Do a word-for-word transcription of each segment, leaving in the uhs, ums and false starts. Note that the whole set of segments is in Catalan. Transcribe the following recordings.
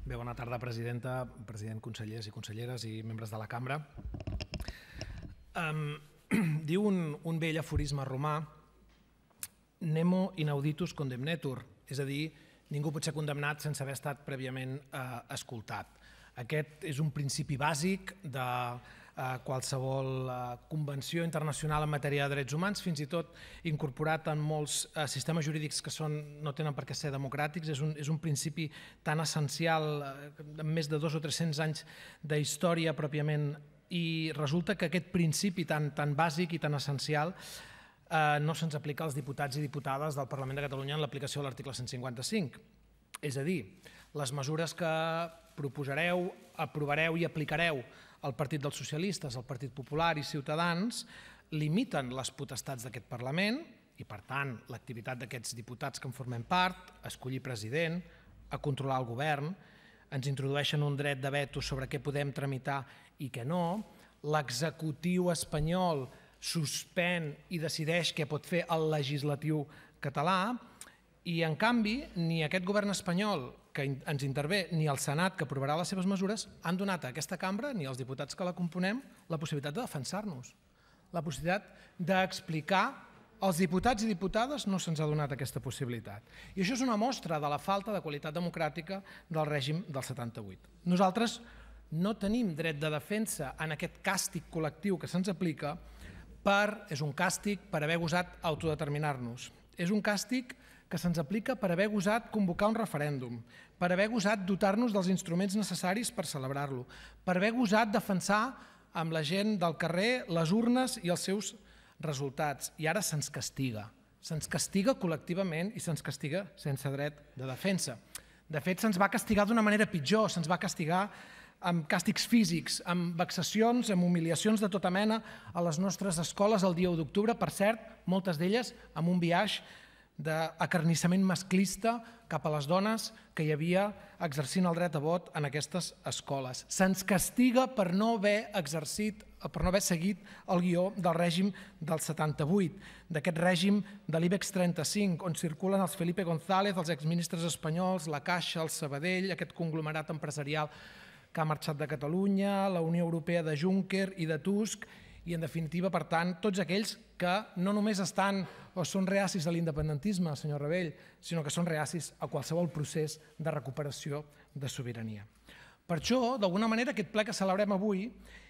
Bé, bona tarda, presidenta, president, consellers i conselleres i membres de la cambra. Um, diu un, un vell aforisme romà, nemo inauditus condemnetur, és a dir, ningú pot ser condemnat sense haver estat prèviament eh, escoltat. Aquest és un principi bàsic de eh, qualsevol eh, convenció internacional en matèria de drets humans, fins i tot incorporat en molts eh, sistemes jurídics que són, no tenen per què ser democràtics. És un, és un principi tan essencial, eh, amb més de dos o tres-cents anys d'història pròpiament, i resulta que aquest principi tan, tan bàsic i tan essencial eh, no se'ns aplica als diputats i diputades del Parlament de Catalunya en l'aplicació de l'article cent cinquanta-cinc. És a dir, les mesures que proposareu, aprovareu i aplicareu al Partit dels Socialistes, al Partit Popular i Ciutadans limiten les potestats d'aquest Parlament i, per tant, l'activitat d'aquests diputats que en formem part, a escollir president, a controlar el govern, ens introdueixen un dret de veto sobre què podem tramitar i què no, l'executiu espanyol suspèn i decideix què pot fer el legislatiu català i, en canvi, ni aquest govern espanyol que ens intervé ni el Senat que aprovarà les seves mesures han donat a aquesta cambra, ni als diputats que la componem, la possibilitat de defensar-nos, la possibilitat d'explicar. Als diputats i diputades no se'ns ha donat aquesta possibilitat. I això és una mostra de la falta de qualitat democràtica del règim del setanta-vuit. Nosaltres no tenim dret de defensa en aquest càstig col·lectiu que se'ns aplica per, és un càstig per haver gosat autodeterminar-nos. És un càstig que se'ns aplica per haver gosat convocar un referèndum, per haver gosat dotar-nos dels instruments necessaris per celebrar-lo, per haver gosat defensar amb la gent del carrer les urnes i els seus resultats. I ara se'ns castiga. Se'ns castiga col·lectivament i se'ns castiga sense dret de defensa. De fet, se'ns va castigar d'una manera pitjor, se'ns va castigar amb càstigs físics, amb vexacions, amb humiliacions de tota mena a les nostres escoles el dia u d'octubre, per cert, moltes d'elles amb un biaix d'acarnissament masclista cap a les dones que hi havia exercint el dret a vot en aquestes escoles. Se'ns castiga per no haver exercit, per no haver seguit el guió del règim del setanta-vuit, d'aquest règim de l'IBEX trenta-cinc, on circulen els Felipe González, els exministres espanyols, la Caixa, el Sabadell, aquest conglomerat empresarial que ha marxat de Catalunya, la Unió Europea de Juncker i de Tusk, i, en definitiva, per tant, tots aquells que no només estan o són reacis a l'independentisme, senyor Rabell, sinó que són reacis a qualsevol procés de recuperació de sobirania. Per això, d'alguna manera, aquest ple que celebrem avui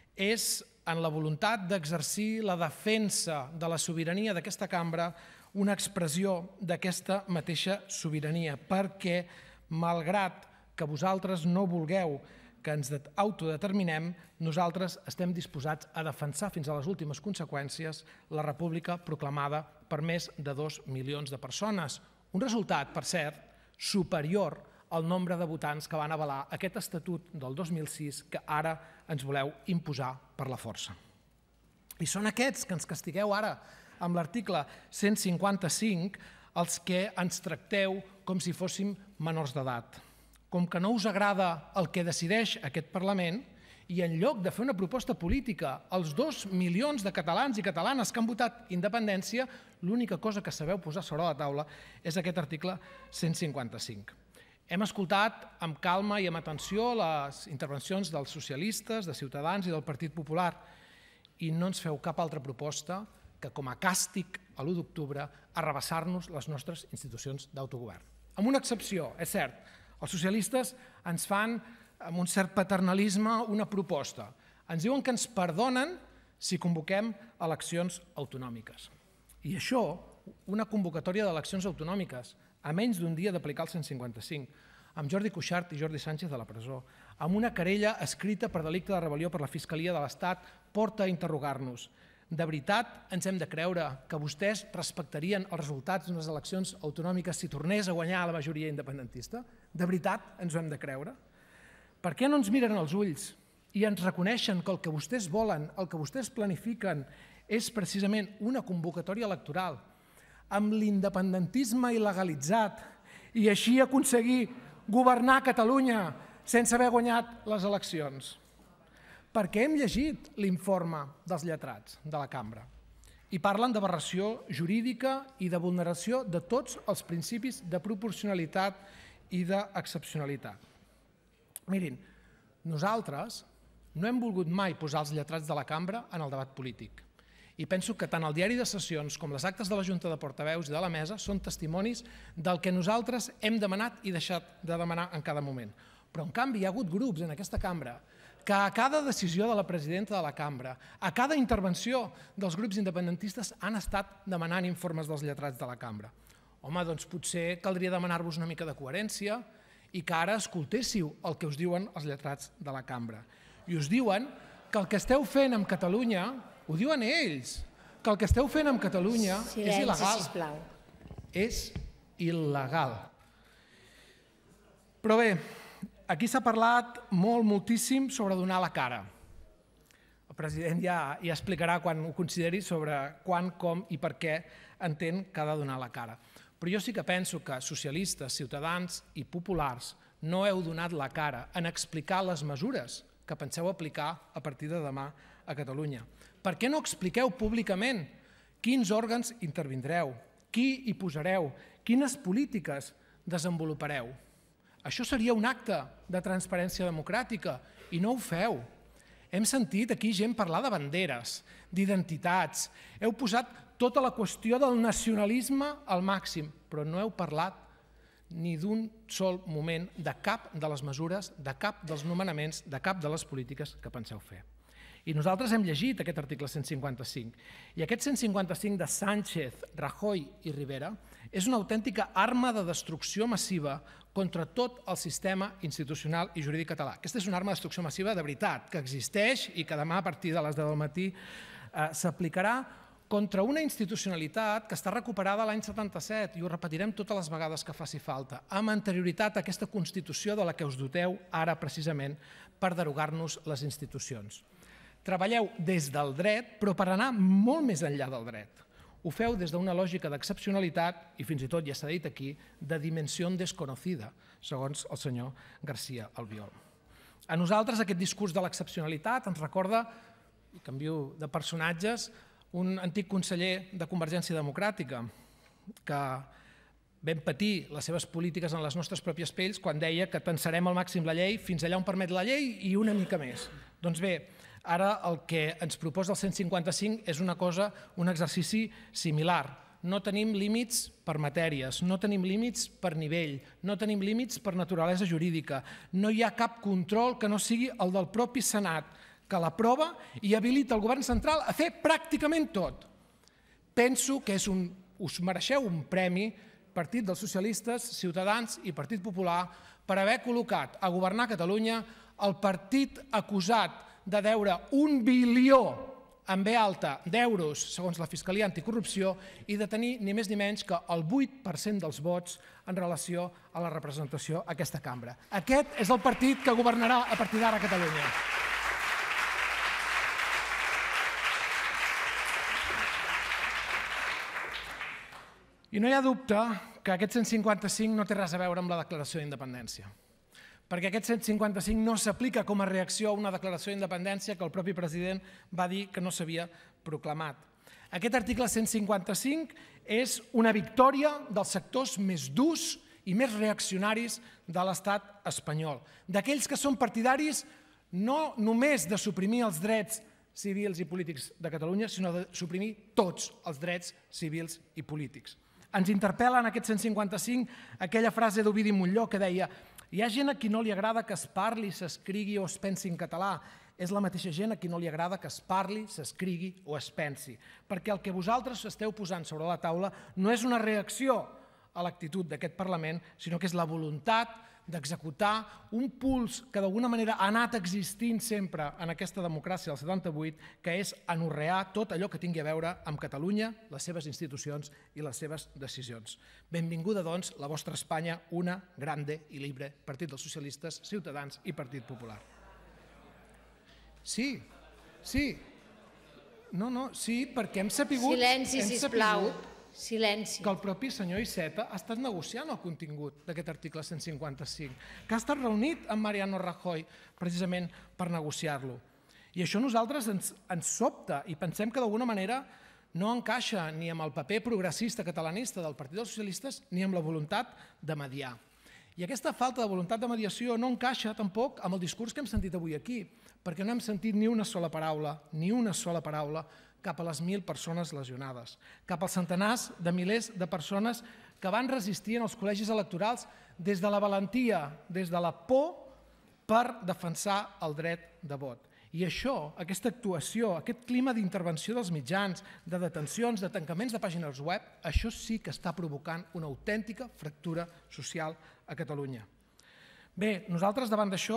és en la voluntat d'exercir la defensa de la sobirania d'aquesta cambra una expressió d'aquesta mateixa sobirania, perquè, malgrat que vosaltres no vulgueu que ens autodeterminem, nosaltres estem disposats a defensar fins a les últimes conseqüències la república proclamada per més de dos milions de persones. Un resultat, per cert, superior al nombre de votants que van avalar aquest estatut del dos mil sis que ara ens voleu imposar per la força. I són aquests que ens castigueu ara amb l'article cent cinquanta-cinc els que ens tracteu com si fóssim menors d'edat. Com que no us agrada el que decideix aquest Parlament i en lloc de fer una proposta política als dos milions de catalans i catalanes que han votat independència, l'única cosa que sabeu posar sobre la taula és aquest article cent cinquanta-cinc. Hem escoltat amb calma i amb atenció les intervencions dels socialistes, de Ciutadans i del Partit Popular i no ens feu cap altra proposta que, com a càstig a l'u d'octubre, arrabassar-nos les nostres institucions d'autogovern. Amb una excepció, és cert. Els socialistes ens fan, amb un cert paternalisme, una proposta. Ens diuen que ens perdonen si convoquem eleccions autonòmiques. I això, una convocatòria d'eleccions autonòmiques, a menys d'un dia d'aplicar el cent cinquanta-cinc, amb Jordi Cuixart i Jordi Sánchez a la presó, amb una querella escrita per delicte de rebel·lió per la Fiscalia de l'Estat, porta a interrogar-nos. De veritat ens hem de creure que vostès respectarien els resultats d'unes eleccions autonòmiques si tornés a guanyar la majoria independentista? De veritat ens ho hem de creure? Per què no ens miren als ulls i ens reconeixen que el que vostès volen, el que vostès planifiquen, és precisament una convocatòria electoral amb l'independentisme il·legalitzat i així aconseguir governar Catalunya sense haver guanyat les eleccions? Perquè hem llegit l'informe dels lletrats de la cambra i parlen d'aberració jurídica i de vulneració de tots els principis de proporcionalitat i d'excepcionalitat. Mirin, nosaltres no hem volgut mai posar els lletrats de la cambra en el debat polític. I penso que tant el diari de sessions com les actes de la Junta de Portaveus i de la Mesa són testimonis del que nosaltres hem demanat i deixat de demanar en cada moment. Però, en canvi, hi ha hagut grups en aquesta cambra que a cada decisió de la presidenta de la cambra, a cada intervenció dels grups independentistes han estat demanant informes dels lletrats de la cambra. Home, doncs potser caldria demanar-vos una mica de coherència i que ara escoltéssiu el que us diuen els lletrats de la cambra. I us diuen que el que esteu fent amb Catalunya, ho diuen ells, que el que esteu fent amb Catalunya és il·legal. Silenci, sisplau. És il·legal. Però bé, aquí s'ha parlat molt, moltíssim sobre donar la cara. El president ja, ja explicarà quan ho consideri sobre quan, com i per què entén que ha de donar la cara. Però jo sí que penso que socialistes, ciutadans i populars no heu donat la cara en explicar les mesures que penseu aplicar a partir de demà a Catalunya. Per què no expliqueu públicament quins òrgans intervindreu, qui hi posareu, quines polítiques desenvolupareu? Això seria un acte de transparència democràtica i no ho feu. Hem sentit aquí gent parlar de banderes, d'identitats, heu posat tota la qüestió del nacionalisme al màxim, però no heu parlat ni d'un sol moment de cap de les mesures, de cap dels nomenaments, de cap de les polítiques que penseu fer. I nosaltres hem llegit aquest article cent cinquanta-cinc. I aquest cent cinquanta-cinc de Sánchez, Rajoy i Rivera és una autèntica arma de destrucció massiva contra tot el sistema institucional i jurídic català. Aquesta és una arma de destrucció massiva de veritat, que existeix i que demà a partir de les deu del matí s'aplicarà contra una institucionalitat que està recuperada l'any setanta-set, i ho repetirem totes les vegades que faci falta, amb anterioritat a aquesta Constitució de la que us doteu ara precisament per derogar-nos les institucions. Treballeu des del dret, però per anar molt més enllà del dret. Ho feu des d'una lògica d'excepcionalitat i fins i tot, ja s'ha dit aquí, de dimensió desconocida, segons el senyor García Albiol. A nosaltres aquest discurs de l'excepcionalitat ens recorda, i canvio de personatges, un antic conseller de Convergència Democràtica que vam patir les seves polítiques en les nostres pròpies pells quan deia que tensarem al màxim la llei fins allà on permet la llei i una mica més. Doncs bé, ara el que ens proposa el cent cinquanta-cinc és una cosa, un exercici similar. No tenim límits per matèries, no tenim límits per nivell, no tenim límits per naturalesa jurídica, no hi ha cap control que no sigui el del propi Senat, que l'aprova i habilita el govern central a fer pràcticament tot. Penso que és un, us mereixeu un premi, Partit dels Socialistes, Ciutadans i Partit Popular, per haver col·locat a governar Catalunya el partit acusat de deure un bilió en B alta d'euros, segons la Fiscalia Anticorrupció, i de tenir ni més ni menys que el vuit per cent dels vots en relació a la representació a aquesta cambra. Aquest és el partit que governarà a partir d'ara a Catalunya. I no hi ha dubte que aquest cent cinquanta-cinc no té res a veure amb la declaració d'independència, perquè aquest cent cinquanta-cinc no s'aplica com a reacció a una declaració d'independència que el propi president va dir que no s'havia proclamat. Aquest article cent cinquanta-cinc és una victòria dels sectors més durs i més reaccionaris de l'estat espanyol, d'aquells que són partidaris no només de suprimir els drets civils i polítics de Catalunya, sinó de suprimir tots els drets civils i polítics. Ens interpel·la en aquest cent cinquanta-cinc aquella frase d'Ovidi Montllor que deia «Hi ha gent a qui no li agrada que es parli, s'escrigui o es pensi en català. És la mateixa gent a qui no li agrada que es parli, s'escrigui o es pensi. Perquè el que vosaltres esteu posant sobre la taula no és una reacció a l'actitud d'aquest Parlament, sinó que és la voluntat d'executar un puls que d'alguna manera ha anat existint sempre en aquesta democràcia del setanta-vuit, que és anorrear tot allò que tingui a veure amb Catalunya, les seves institucions i les seves decisions. Benvinguda, doncs, la vostra Espanya, una, grande i libre, Partit dels Socialistes, Ciutadans i Partit Popular. Sí, sí. No, no, sí, perquè hem sapigut... Silenci, sisplau. Silenci. Que el propi senyor Iceta ha estat negociant el contingut d'aquest article cent cinquanta-cinc, que ha estat reunit amb Mariano Rajoy precisament per negociar-lo. I això a nosaltres ens, ens sobta i pensem que d'alguna manera no encaixa ni amb el paper progressista catalanista del Partit dels Socialistes ni amb la voluntat de mediar. I aquesta falta de voluntat de mediació no encaixa tampoc amb el discurs que hem sentit avui aquí, perquè no hem sentit ni una sola paraula, ni una sola paraula cap a les mil persones lesionades, cap als centenars de milers de persones que van resistir en els col·legis electorals des de la valentia, des de la por, per defensar el dret de vot. I això, aquesta actuació, aquest clima d'intervenció dels mitjans, de detencions, de tancaments de pàgines web, això sí que està provocant una autèntica fractura social a Catalunya. Bé, nosaltres davant d'això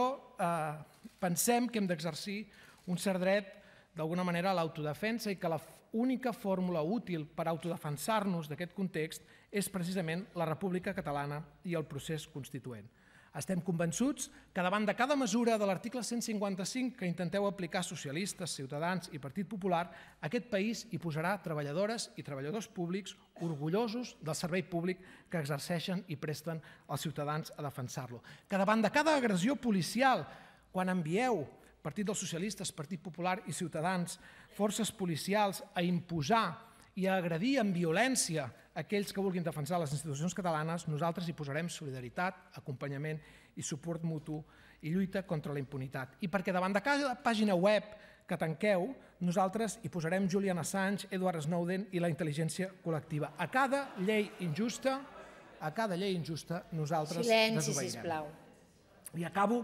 pensem que hem d'exercir un cert dret, d'alguna manera, a l'autodefensa i que l'única fórmula útil per autodefensar-nos d'aquest context és precisament la República Catalana i el procés constituent. Estem convençuts que davant de cada mesura de l'article cent cinquanta-cinc que intenteu aplicar socialistes, Ciutadans i Partit Popular, aquest país hi posarà treballadores i treballadors públics orgullosos del servei públic que exerceixen i presten als ciutadans a defensar-lo. Que davant de cada agressió policial, quan envieu Partit dels Socialistes, Partit Popular i Ciutadans, forces policials a imposar i a agredir amb violència aquells que vulguin defensar les institucions catalanes, nosaltres hi posarem solidaritat, acompanyament i suport mutu i lluita contra la impunitat. I perquè davant de cada pàgina web que tanqueu, nosaltres hi posarem Julian Assange, Edward Snowden i la intel·ligència col·lectiva. A cada llei injusta, a cada llei injusta, nosaltres desobeirem. Silenci, sisplau. I acabo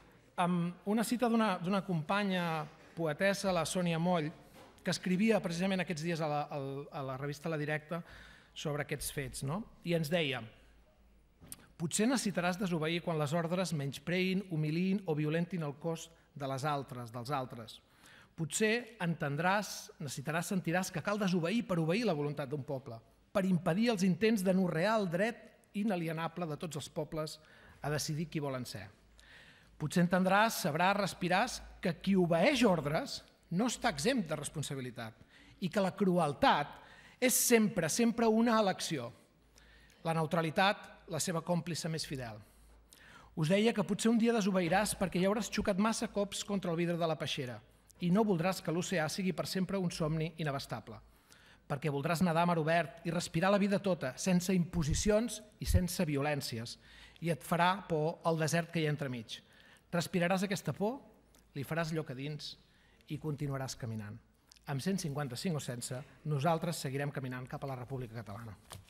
amb una cita d'una companya poetessa, la Sònia Moll, que escrivia precisament aquests dies a la, a la revista La Directa sobre aquests fets, no? I ens deia: potser necessitaràs desobeir quan les ordres menyspreïn, humiliïn o violentin el cos de les altres, dels altres. Potser entendràs, necessitaràs, sentiràs que cal desobeir per obeir la voluntat d'un poble, per impedir els intents d'anorrear el dret inalienable de tots els pobles a decidir qui volen ser. Potser entendràs, sabràs, respiràs que qui obeeix ordres no està exempt de responsabilitat i que la crueltat és sempre, sempre una elecció. La neutralitat, la seva còmplice més fidel. Us deia que potser un dia desobeiràs perquè ja hauràs xocat massa cops contra el vidre de la peixera i no voldràs que l'oceà sigui per sempre un somni inabastable. Perquè voldràs nedar a mar obert i respirar la vida tota, sense imposicions i sense violències, i et farà por el desert que hi ha entremig. Respiraràs aquesta por, li faràs lloc a dins i continuaràs caminant. Amb cent cinquanta-cinc o sense, nosaltres seguirem caminant cap a la República Catalana.